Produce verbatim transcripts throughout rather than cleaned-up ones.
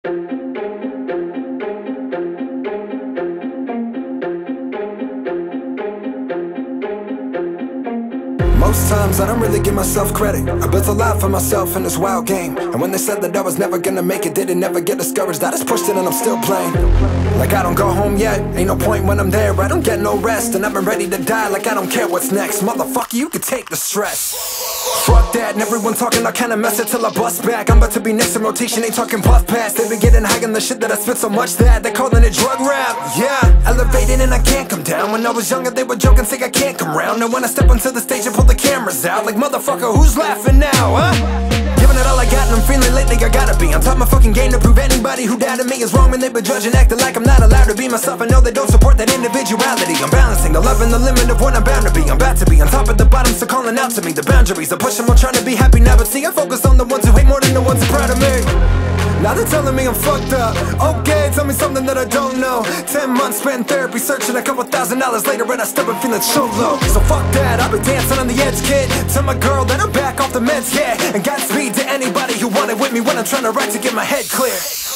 Most times I don't really give myself credit. I built a lot for myself in this wild game, and when they said that I was never gonna make it, did it never get discouraged? I just pushed it and I'm still playing. Like I don't go home yet, ain't no point when I'm there. I don't get no rest, and I've been ready to die. Like I don't care what's next. Motherfucker, you can take the stress. Fuck that, and everyone talking, I kinda mess it till I bust back. I'm about to be next in rotation, ain't talking puff pass. They been getting high on the shit that I spit so much that they're calling it drug rap. Yeah, elevated and I can't come down. When I was younger they were joking, say I can't come round. And when I step onto the stage and pull the cameras out, like motherfucker, who's laughing now, huh? Giving it all I got and I'm feeling lately I gotta be on top of my fucking game to prove anybody who doubted me is wrong when they been judging, acting like I'm not allowed to be myself. I know they don't support that individuality. I'm balancing the love and the limit of what I'm bound to be. I'm about to be on top of the bottom, so calling out to me. The boundaries, I push them, I'm trying to be happy now. But see, I focus on the ones who hate more than the ones who are proud of me. Now they're telling me I'm fucked up. Okay, tell me something that I don't know. Ten months spent in therapy, searching a couple thousand dollars later, and I still been feeling so low. So fuck that, I'll be dancing on the edge, kid. Tell my girl that I'm back off the meds, yeah. And Godspeed to anybody who wanted with me when I'm trying to write to get my head clear.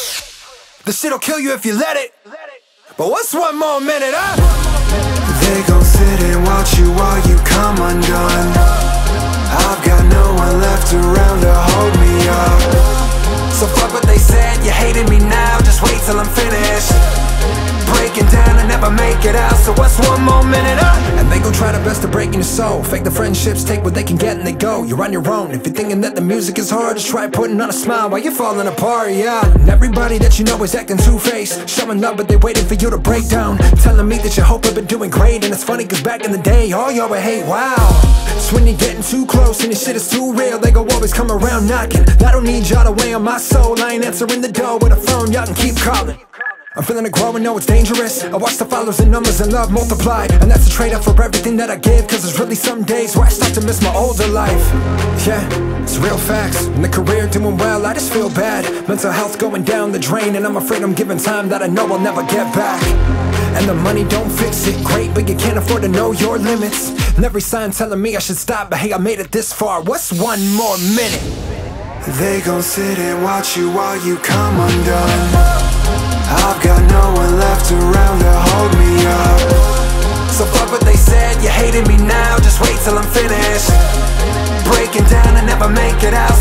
The shit'll kill you if you let it. But what's one more minute, huh? They gon' sit and watch you while you come undone. I've got no one left around to hold me up. So fuck what they said, you hated me now, just wait till I'm finished. Breaking down and never make it out, so what's one more minute, huh? And they gon' try their best to break in your soul. Fake the friendships, take what they can get and they go. You're on your own, if you're thinking that the music is hard, just try putting on a smile while you're falling apart, yeah. And everybody that you know is acting two-faced, showing love but they waiting for you to break down, telling me that you hope I've been doing great. And it's funny cause back in the day, all y'all would hate, wow. It's when you're getting too close and your shit is too real, they gon' always come around knocking. I don't need y'all to weigh on my soul, I ain't answering the door with a phone, y'all can keep calling. I'm feeling it growing, know it's dangerous. I watch the followers and numbers and love multiply, and that's a trade-off for everything that I give. Cause there's really some days where I start to miss my older life. Yeah, it's real facts. In the career doing well, I just feel bad. Mental health going down the drain, and I'm afraid I'm giving time that I know I'll never get back. And the money don't fix it, great, but you can't afford to know your limits. And every sign telling me I should stop, but hey, I made it this far, what's one more minute? They gon' sit and watch you while you come undone. I've got no one left around to hold me up. So fuck what they said, you hated me now, just wait till I'm finished. Breaking down and never make it out.